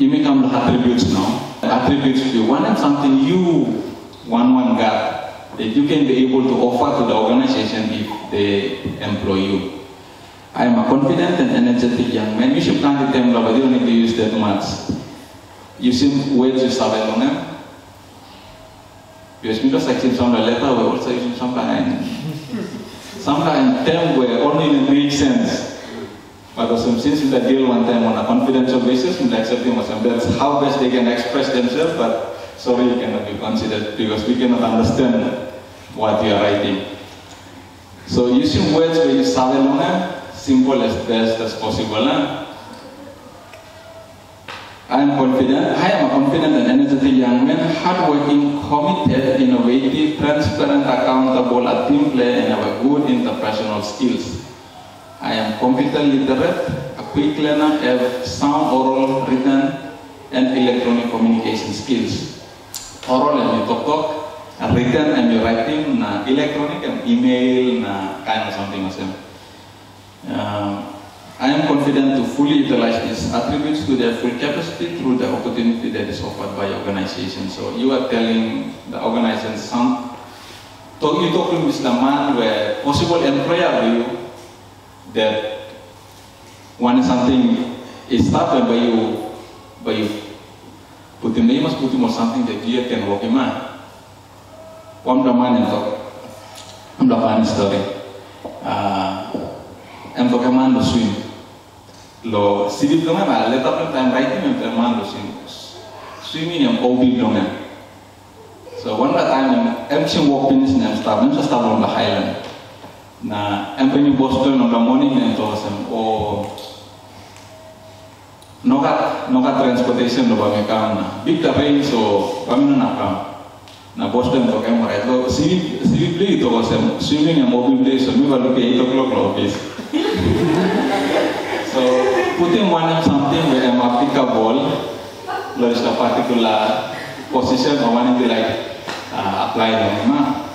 you may come to attributes now. Attributes to one and something you one got that you can be able to offer to the organization if they employ you. I am a confident and energetic young man. You should plan the term, but you don't need to use that much. Using words you sabe longer. Because because I see some letter, we also using some kind term where only make sense. But since we deal one time on a confidential basis, we accept them as that's how best they can express themselves. But sorry, you cannot be considered because we cannot understand what you are writing. So using words where you sabe longer. Simple as best as possible. I am a confident and energetic young man, hardworking, committed, innovative, transparent, accountable, a team player, and have a good interpersonal skills. I am computer literate, a quick learner, have sound oral, written, and electronic communication skills. Oral and you talk, and written and you writing, na electronic and email, na kind of something as well. I am confident to fully utilize these attributes to their full capacity through the opportunity that is offered by organization. So you are telling the organization you talking with the man where possible employer you that when something is started by you putting the must put him or something that you can work him on. One the man and talk. I'm the funny story. And for command to swim. Lo civil dong na let up time writing and command to swim. Swimming yung OB dong na. So one time I'm walk finish na start on the highland. Na I'm in Boston on the morning and to some no got transportation lo ba may kam na. Big the rain so kami na nakam. Na Boston to kami right. So civil play to some swimming yung OB play so mi balu ke 8 o'clock lo office. So putting one in something where I'm applicable, there is a particular position or one to like apply them.